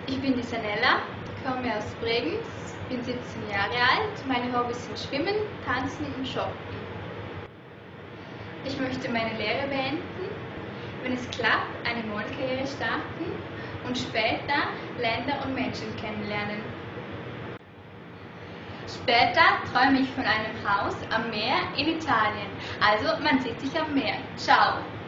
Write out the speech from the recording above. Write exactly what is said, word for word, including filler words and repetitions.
Ich bin die Sanella, komme aus Bregenz, bin siebzehn Jahre alt. Meine Hobbys sind Schwimmen, Tanzen und Shoppen. Ich möchte meine Lehre beenden, wenn es klappt, eine Modelkarriere starten und später Länder und Menschen kennenlernen. Später träume ich von einem Haus am Meer in Italien. Also man sieht sich am Meer. Ciao!